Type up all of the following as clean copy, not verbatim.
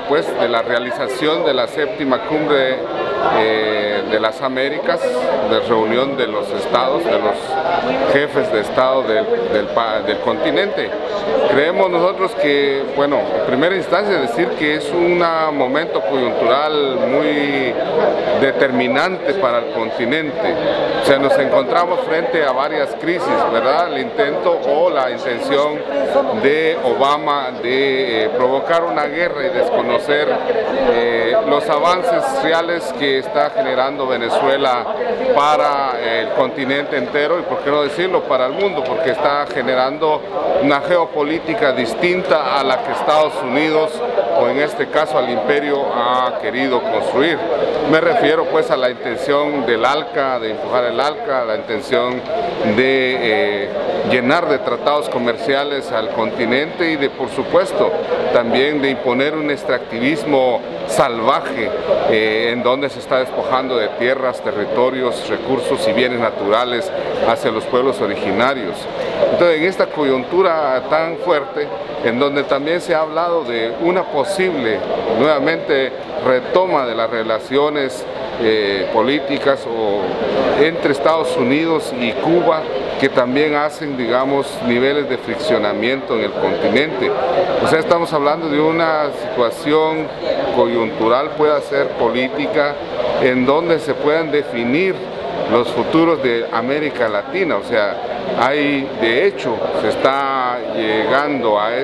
pues de la realización de la séptima cumbre de las Américas, de reunión de los estados, de los jefes de estado del continente. Creemos nosotros que, bueno, en primera instancia decir que es un momento coyuntural muy determinante para el continente. O sea, nos encontramos frente a varias crisis, ¿verdad? El intento o la intención de Obama de provocar una guerra y desconocer los avances reales que está generando Venezuela para el continente entero y, por qué no decirlo, para el mundo, porque está generando una geopolítica distinta a la que Estados Unidos, o en este caso al imperio, ha querido construir. Me refiero pues a la intención del ALCA, de empujar el ALCA, la intención de llenar de tratados comerciales al continente y de, por supuesto, también de imponer un extractivismo salvaje en donde se está despojando de tierras, territorios, recursos y bienes naturales hacia los pueblos originarios. Entonces, en esta coyuntura tan fuerte, en donde también se ha hablado de una posible, nuevamente, retoma de las relaciones políticas entre Estados Unidos y Cuba, que también hacen, digamos, niveles de friccionamiento en el continente. O sea, estamos hablando de una situación coyuntural, puede ser política, en donde se puedan definir los futuros de América Latina. O sea, de hecho, se está llegando a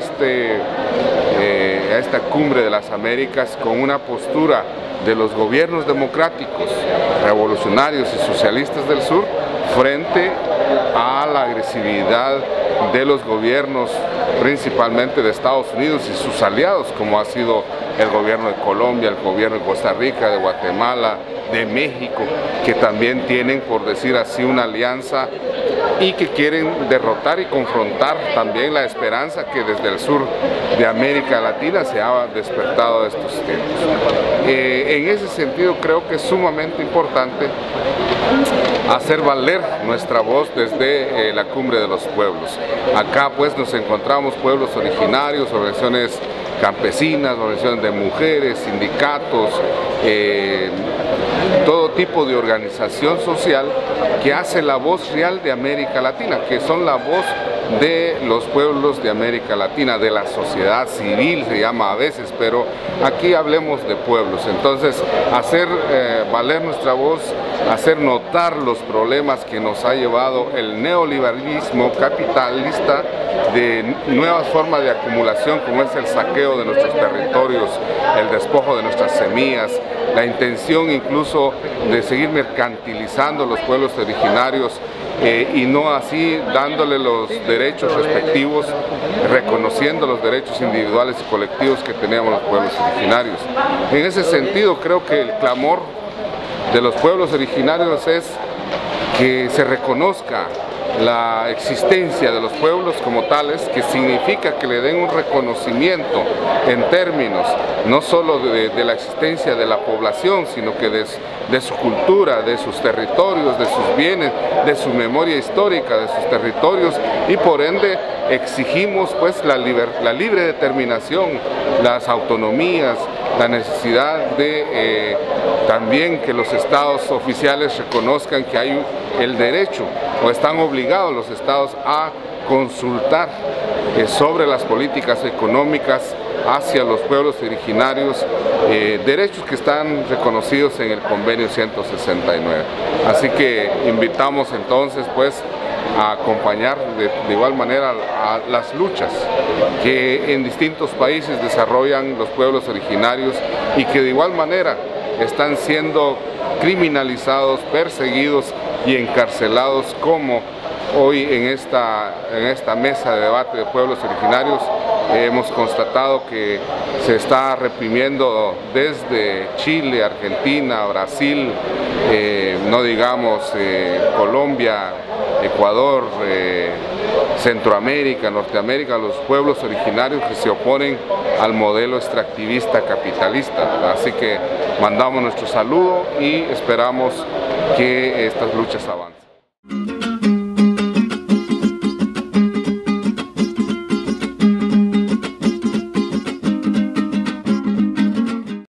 esta cumbre de las Américas con una postura de los gobiernos democráticos, revolucionarios y socialistas del sur frente a la agresividad de los gobiernos, principalmente de Estados Unidos y sus aliados, como ha sido el gobierno de Colombia, el gobierno de Costa Rica, de Guatemala, de México, que también tienen, por decir así, una alianza y que quieren derrotar y confrontar también la esperanza que desde el sur de América Latina se ha despertado estos tiempos. En ese sentido, creo que es sumamente importante hacer valer nuestra voz desde la Cumbre de los Pueblos. Acá pues nos encontramos pueblos originarios, organizaciones campesinas, organizaciones de mujeres, sindicatos, todo tipo de organización social que hace la voz real de América Latina, que son la voz de los pueblos de América Latina, de la sociedad civil se llama a veces, pero aquí hablemos de pueblos. Entonces, hacer valer nuestra voz, hacer notar los problemas que nos ha llevado el neoliberalismo capitalista, de nuevas formas de acumulación como es el saqueo de nuestros territorios, el despojo de nuestras semillas, la intención incluso de seguir mercantilizando los pueblos originarios y no así dándole los derechos respectivos, reconociendo los derechos individuales y colectivos que tenemos los pueblos originarios. En ese sentido, creo que el clamor de los pueblos originarios es que se reconozca la existencia de los pueblos como tales, que significa que le den un reconocimiento en términos no solo de la existencia de la población, sino que de su cultura, de sus territorios, de sus bienes, de su memoria histórica, de sus territorios, y por ende exigimos pues la libre determinación, las autonomías, la necesidad de también que los estados oficiales reconozcan que hay el derecho, o están obligados los estados a consultar sobre las políticas económicas hacia los pueblos originarios, derechos que están reconocidos en el Convenio 169. Así que invitamos entonces pues a acompañar de igual manera a las luchas que en distintos países desarrollan los pueblos originarios y que de igual manera están siendo criminalizados, perseguidos y encarcelados, como hoy en esta mesa de debate de pueblos originarios hemos constatado que se está reprimiendo desde Chile, Argentina, Brasil, no digamos Colombia, Ecuador, Centroamérica, Norteamérica, los pueblos originarios que se oponen al modelo extractivista capitalista. Así que mandamos nuestro saludo y esperamos que estas luchas avancen.